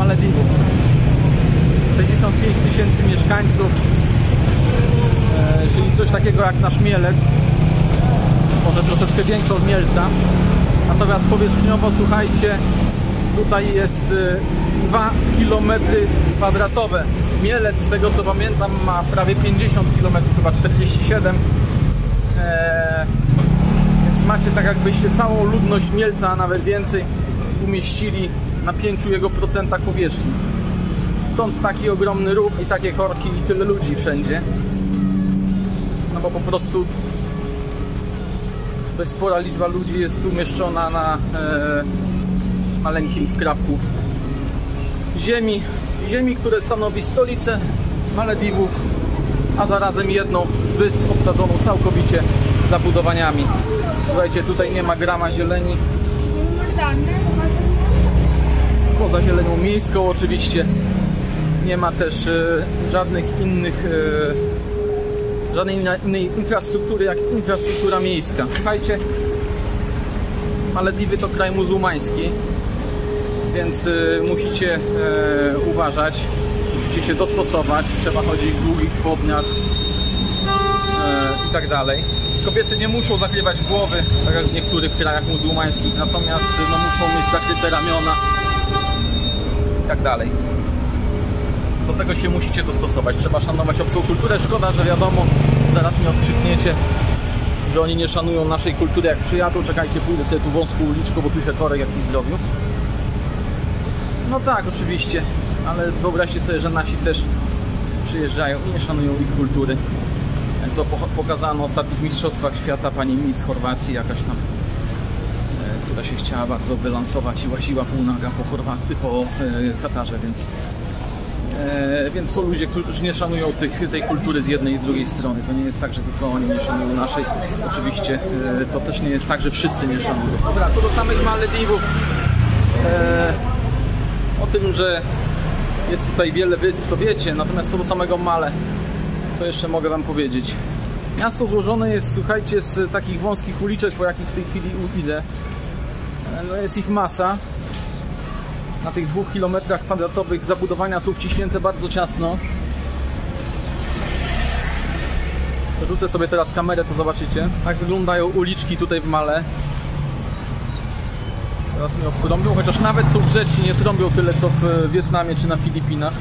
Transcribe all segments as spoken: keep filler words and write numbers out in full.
Malediwów. sześćdziesiąt pięć tysięcy mieszkańców, e, czyli coś takiego jak nasz Mielec, może troszeczkę większy od Mielca. Natomiast powierzchniowo, słuchajcie, tutaj jest dwa kilometry kwadratowe. Mielec, z tego co pamiętam, ma prawie pięćdziesiąt kilometrów, chyba czterdzieści siedem. Eee, więc macie tak jakbyście całą ludność Mielca, a nawet więcej, umieścili na pięciu jego procentach powierzchni. Stąd taki ogromny ruch i takie korki i tyle ludzi wszędzie. No bo po prostu dość spora liczba ludzi jest umieszczona na e, maleńkim skrawku ziemi, ziemi, które stanowi stolicę Malediwów, a zarazem jedną z wysp obsadzoną całkowicie zabudowaniami. Słuchajcie, tutaj nie ma grama zieleni, poza zielenią miejską oczywiście. Nie ma też e, żadnych innych e, żadnej innej infrastruktury jak infrastruktura miejska. Słuchajcie, Malediwy to kraj muzułmański, więc y, musicie y, uważać, musicie się dostosować, trzeba chodzić w długich spodniach y, i tak dalej. Kobiety nie muszą zakrywać głowy, tak jak w niektórych krajach muzułmańskich, natomiast no, muszą mieć zakryte ramiona i tak dalej. Do tego się musicie dostosować, trzeba szanować obcą kulturę. Szkoda, że wiadomo, zaraz mi odkrzykniecie, że oni nie szanują naszej kultury. Jak przyjadą, czekajcie, pójdę sobie tu wąską uliczką, bo tu się korek jakiś zrobił. No tak, oczywiście, ale wyobraźcie sobie, że nasi też przyjeżdżają i nie szanują ich kultury. Co pokazano na ostatnich mistrzostwach świata pani Miss Chorwacji, jakaś tam, e, która się chciała bardzo wylansować i łaziła półnaga po Chorwacji, po e, Katarze, więc e, więc są ludzie, którzy nie szanują tych, tej kultury z jednej i z drugiej strony. To nie jest tak, że tylko oni nie szanują naszej. Oczywiście e, to też nie jest tak, że wszyscy nie szanują. Dobra, co do samych Malediwów, e, o tym, że jest tutaj wiele wysp, to wiecie, natomiast co do samego Male, co jeszcze mogę wam powiedzieć? Miasto złożone jest, słuchajcie, z takich wąskich uliczek, po jakich w tej chwili idę. No jest ich masa. Na tych dwóch kilometrach kwadratowych zabudowania są wciśnięte bardzo ciasno. Rzucę sobie teraz kamerę, to zobaczycie. Tak wyglądają uliczki tutaj w Male. Teraz mnie trąbią, chociaż nawet są grzeczni, nie trąbią tyle co w Wietnamie czy na Filipinach.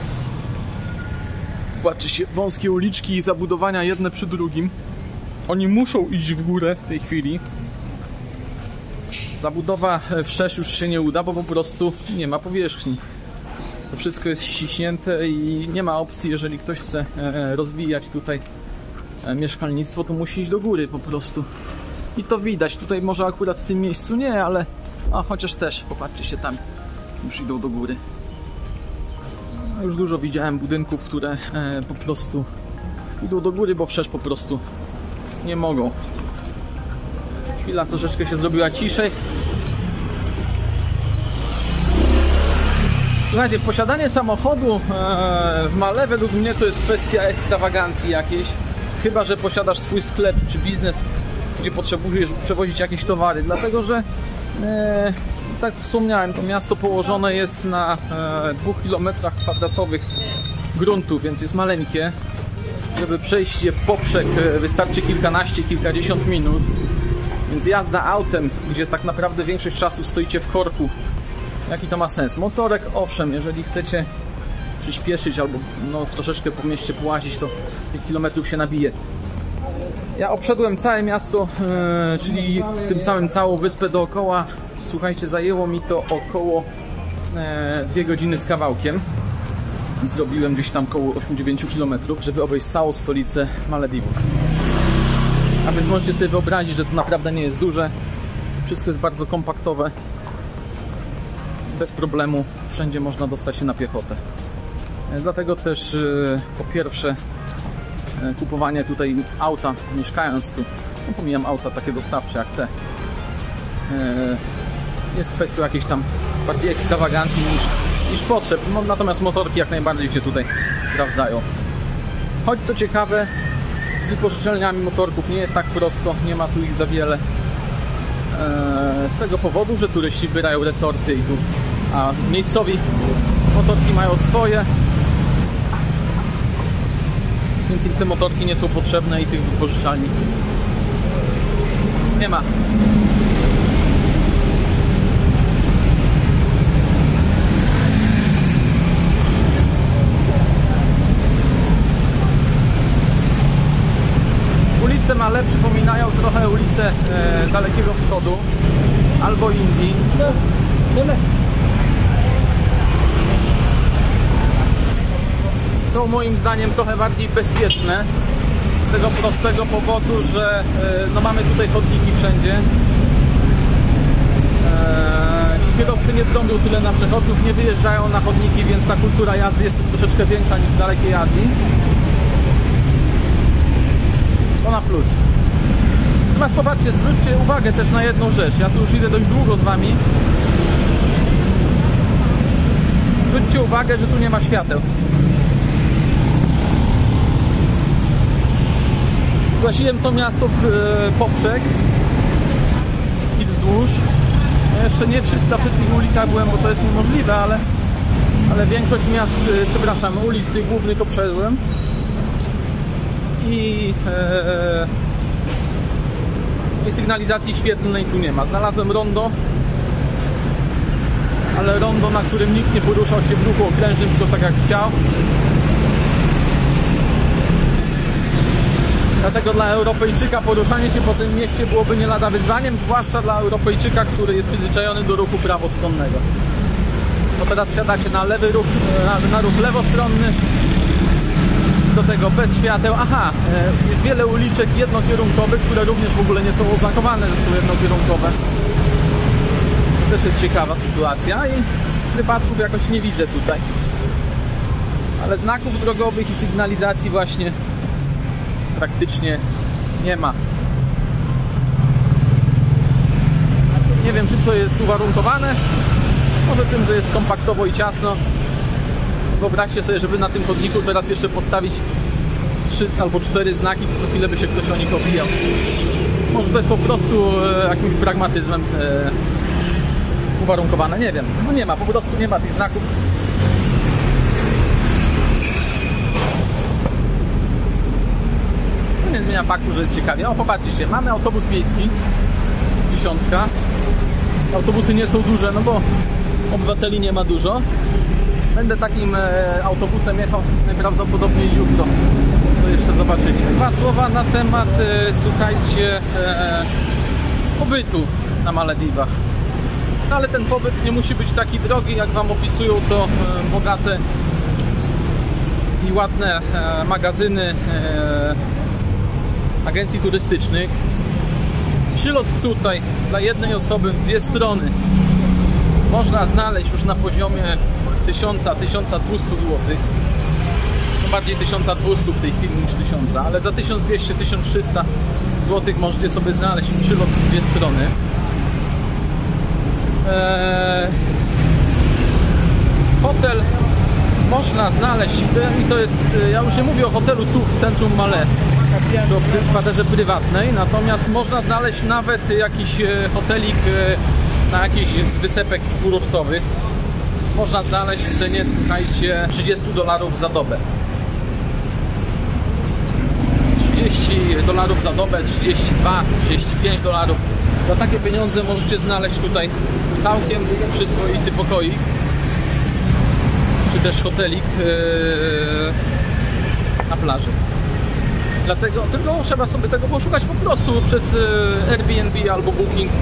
Patrzcie się, wąskie uliczki i zabudowania jedne przy drugim. Oni muszą iść w górę w tej chwili. Zabudowa wszerz już się nie uda, bo po prostu nie ma powierzchni. To wszystko jest ściśnięte i nie ma opcji, jeżeli ktoś chce rozwijać tutaj mieszkalnictwo, to musi iść do góry po prostu. I to widać, tutaj może akurat w tym miejscu nie, ale a chociaż też, popatrzcie się, tam już idą do góry. Już dużo widziałem budynków, które e, po prostu idą do góry, bo wszerz po prostu nie mogą. Chwila, troszeczkę się zrobiła ciszej. Słuchajcie, posiadanie samochodu e, w Male według mnie to jest kwestia ekstrawagancji jakiejś. Chyba że posiadasz swój sklep czy biznes, gdzie potrzebujesz przewozić jakieś towary, dlatego że e, tak jak wspomniałem, to miasto położone jest na e, dwóch kilometrach kwadratowych gruntu, więc jest maleńkie. Żeby przejść je w poprzek e, wystarczy kilkanaście, kilkadziesiąt minut. Więc jazda autem, gdzie tak naprawdę większość czasu stoicie w korku, jaki to ma sens? Motorek, owszem, jeżeli chcecie przyspieszyć albo no, troszeczkę po mieście połazić, to tych kilometrów się nabije. Ja obszedłem całe miasto, e, czyli tym samym całą wyspę dookoła. Słuchajcie, zajęło mi to około e, dwie godziny z kawałkiem. I zrobiłem gdzieś tam około osiem do dziewięciu kilometrów, żeby obejść całą stolicę Malediwów. A więc możecie sobie wyobrazić, że to naprawdę nie jest duże. Wszystko jest bardzo kompaktowe. Bez problemu wszędzie można dostać się na piechotę. E, dlatego też e, po pierwsze e, kupowanie tutaj auta, mieszkając tu, no pomijam auta takie dostawcze jak te, e, jest kwestią jakiejś tam bardziej ekstrawagancji niż, niż potrzeb. No, natomiast motorki jak najbardziej się tutaj sprawdzają. Choć co ciekawe, z wypożyczalniami motorków nie jest tak prosto, nie ma tu ich za wiele. Z tego powodu, że turyści wybierają resorty i tu a miejscowi motorki mają swoje, więc im te motorki nie są potrzebne i tych wypożyczalni nie ma. Ulice Male przypominają trochę ulice e, Dalekiego Wschodu albo Indii. Są moim zdaniem trochę bardziej bezpieczne z tego prostego powodu, że e, no mamy tutaj chodniki wszędzie. E, kierowcy nie trąbią tyle na przechodniów, nie wyjeżdżają na chodniki, więc ta kultura jazdy jest troszeczkę większa niż w Dalekiej Azji. To na plus. Natomiast popatrzcie, zwróćcie uwagę też na jedną rzecz. Ja tu już idę dość długo z wami. Zwróćcie uwagę, że tu nie ma świateł. Zgłosiłem to miasto w e, poprzek i wzdłuż. No jeszcze nie na wszystkich ulicach byłem, bo to jest niemożliwe, ale, ale większość miast, e, przepraszam, ulic tych głównych obszedłem. I, e, i sygnalizacji świetlnej tu nie ma. Znalazłem rondo, ale rondo, na którym nikt nie poruszał się w ruchu okrężnym, tylko tak jak chciał. Dlatego dla Europejczyka poruszanie się po tym mieście byłoby nie lada wyzwaniem, zwłaszcza dla Europejczyka, który jest przyzwyczajony do ruchu prawostronnego. To teraz wsiadacie na lewy ruch, na, na ruch lewostronny, do tego bez świateł. Aha, jest wiele uliczek jednokierunkowych, które również w ogóle nie są oznakowane, że są jednokierunkowe. To też jest ciekawa sytuacja i wypadków jakoś nie widzę tutaj. Ale znaków drogowych i sygnalizacji właśnie praktycznie nie ma. Nie wiem, czym to jest uwarunkowane. Może tym, że jest kompaktowo i ciasno. Wyobraźcie sobie, żeby na tym chodniku teraz jeszcze postawić trzy albo cztery znaki, co chwilę by się ktoś o nich obijał. Może to jest po prostu jakimś pragmatyzmem uwarunkowane, nie wiem. No nie ma, po prostu nie ma tych znaków. To nie zmienia faktu, że jest ciekawie. O, popatrzcie, mamy autobus miejski, dziesiątka. Autobusy nie są duże, no bo obywateli nie ma dużo. Będę takim e, autobusem jechał najprawdopodobniej jutro. To jeszcze zobaczycie. Dwa słowa na temat, e, słuchajcie, e, pobytu na Malediwach. Wcale ten pobyt nie musi być taki drogi, jak wam opisują to e, bogate i ładne e, magazyny e, agencji turystycznych. Przylot tutaj dla jednej osoby w dwie strony można znaleźć już na poziomie tysiąc do tysiąca dwustu złotych. No bardziej tysiąc dwieście w tej chwili niż tysiąc, ale za tysiąc dwieście do tysiąca trzystu złotych możecie sobie znaleźć przylot w dwie strony. Eee, hotel można znaleźć i to jest, ja już nie mówię o hotelu tu w centrum Male, w kwaterze prywatnej, natomiast można znaleźć nawet jakiś hotelik na jakiś z wysepek kurortowych. Można znaleźć w cenie, słuchajcie, trzydzieści dolarów za dobę. trzydzieści dolarów za dobę, trzydzieści dwa, trzydzieści pięć dolarów. Za takie pieniądze możecie znaleźć tutaj całkiem przyzwoity pokoik, czy też hotelik yy, na plaży. Dlatego tylko trzeba sobie tego poszukać po prostu przez Airbnb albo Booking,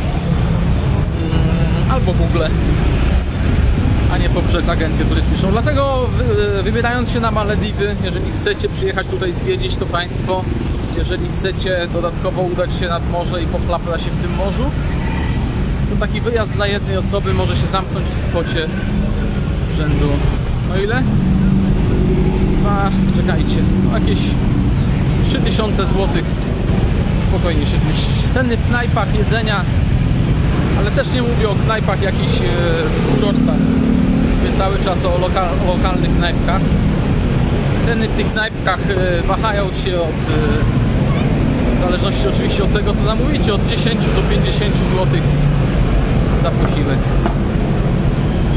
albo Google, a nie poprzez agencję turystyczną. Dlatego wybierając się na Malediwy, jeżeli chcecie przyjechać tutaj zwiedzić to państwo, jeżeli chcecie dodatkowo udać się nad morze i poplapać się w tym morzu, to taki wyjazd dla jednej osoby może się zamknąć w kwocie rzędu, no ile? A, czekajcie, jakieś trzy tysiące złotych spokojnie się zmieścicie. Ceny w knajpach, jedzenia, ale też nie mówię o knajpach jakichś w kurortach, mówię cały czas o, lokal, o lokalnych knajpkach. Ceny w tych knajpkach wahają się od, w zależności oczywiście od tego, co zamówicie, od dziesięciu do pięćdziesięciu złotych za posiłek.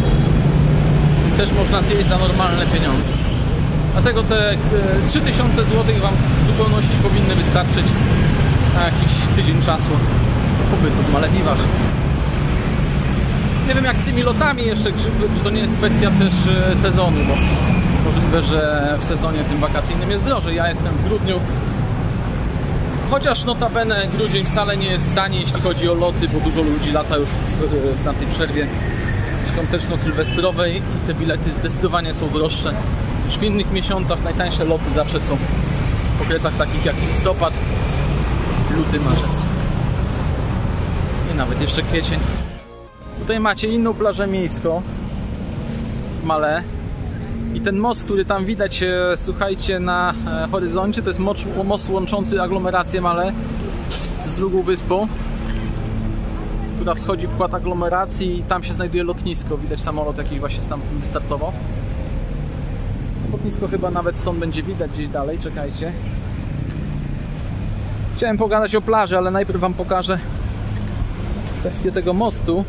też można zjeść za normalne pieniądze. Dlatego te trzy tysiące złotych Wam w zupełności powinny wystarczyć na jakiś tydzień czasu pobytu w Malediwach. Nie wiem jak z tymi lotami jeszcze, czy, czy to nie jest kwestia też sezonu, bo możliwe, że w sezonie tym wakacyjnym jest drożej. Ja jestem w grudniu, chociaż notabene grudzień wcale nie jest tani, jeśli chodzi o loty, bo dużo ludzi lata już w, na tej przerwie świąteczno-sylwestrowej i te bilety zdecydowanie są droższe niż w innych miesiącach. Najtańsze loty zawsze są w okresach takich jak listopad, luty, marzec i nawet jeszcze kwiecień. Tutaj macie inną plażę miejską w Malé i ten most, który tam widać, słuchajcie, na horyzoncie, to jest most łączący aglomerację Malé z drugą wyspą, która wschodzi w wkład aglomeracji i tam się znajduje lotnisko. Widać samolot jakiś właśnie tam startował. Lotnisko chyba nawet stąd będzie widać gdzieś dalej, czekajcie. Chciałem pogadać o plaży, ale najpierw Wam pokażę kwestię tego mostu.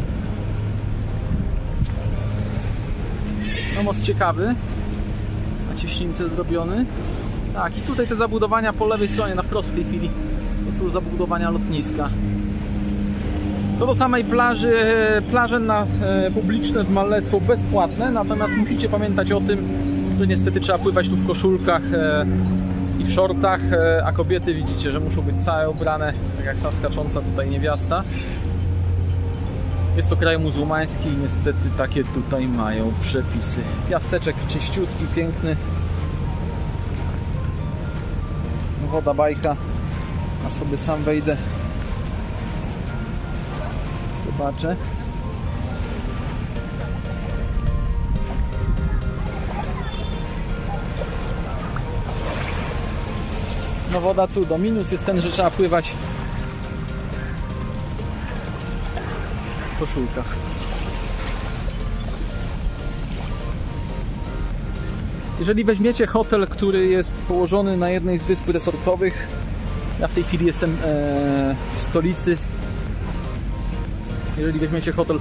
No most ciekawy, na cieśnince zrobiony. Tak, i tutaj te zabudowania po lewej stronie, na wprost w tej chwili, to są zabudowania lotniska. Co do samej plaży, plaże na, e, publiczne w Malé są bezpłatne, natomiast musicie pamiętać o tym, że niestety trzeba pływać tu w koszulkach e, i w shortach, e, a kobiety widzicie, że muszą być całe ubrane, tak jak ta skacząca tutaj niewiasta. Jest to kraj muzułmański i niestety takie tutaj mają przepisy. Piaseczek czyściutki, piękny. Woda bajka. Aż sobie sam wejdę. Zobaczę. No woda cudo. Minus jest ten, że trzeba pływać w koszulkach. Jeżeli weźmiecie hotel, który jest położony na jednej z wysp resortowych, ja w tej chwili jestem e, w stolicy. Jeżeli weźmiecie hotel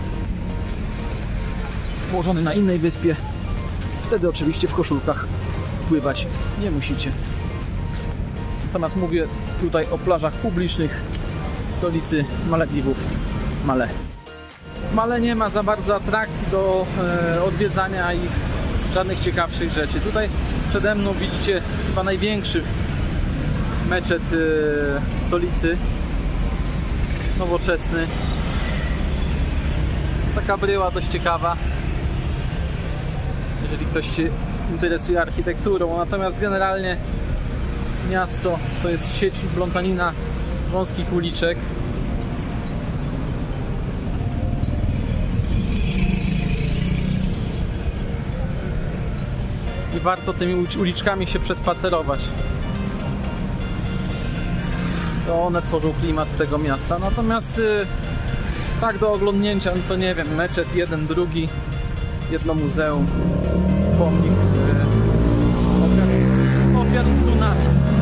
położony na innej wyspie, wtedy oczywiście w koszulkach pływać nie musicie. Natomiast mówię tutaj o plażach publicznych w stolicy Malediwów, Malé. W Malé nie ma za bardzo atrakcji do e, odwiedzania i żadnych ciekawszych rzeczy. Tutaj przede mną widzicie chyba największy meczet e, w stolicy, nowoczesny. Taka bryła dość ciekawa, jeżeli ktoś się interesuje architekturą. Natomiast generalnie miasto to jest sieć plątanina wąskich uliczek. I warto tymi uliczkami się przespacerować. To one tworzą klimat tego miasta. Natomiast tak do oglądnięcia, no to nie wiem, meczet jeden, drugi, jedno muzeum, pomnik ofiar, ofiar tsunami.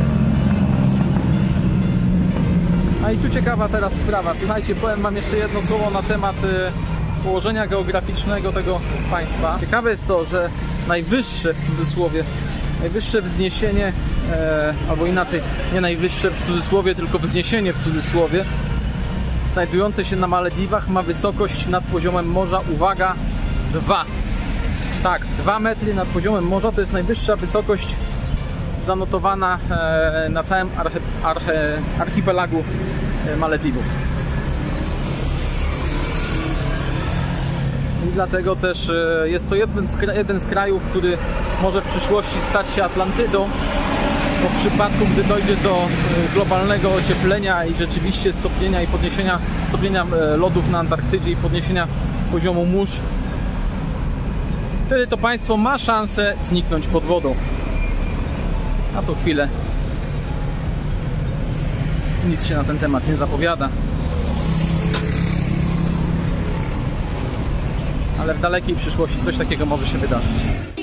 A i tu ciekawa teraz sprawa. Słuchajcie, powiem Wam jeszcze jedno słowo na temat położenia geograficznego tego państwa. Ciekawe jest to, że najwyższe, w cudzysłowie, najwyższe wzniesienie, e, albo inaczej, nie najwyższe w cudzysłowie, tylko wzniesienie w cudzysłowie, znajdujące się na Malediwach, ma wysokość nad poziomem morza, uwaga, dwa. Tak, dwa metry nad poziomem morza to jest najwyższa wysokość zanotowana e, na całym arche, arche, archipelagu e, Malediwów. I dlatego też e, jest to jeden z, jeden z krajów, który może w przyszłości stać się Atlantydą, bo w przypadku, gdy dojdzie do e, globalnego ocieplenia i rzeczywiście stopnienia i podniesienia stopnienia e, lodów na Antarktydzie i podniesienia poziomu mórz, wtedy to państwo ma szansę zniknąć pod wodą. Na tą chwilę nic się na ten temat nie zapowiada. Ale w dalekiej przyszłości coś takiego może się wydarzyć.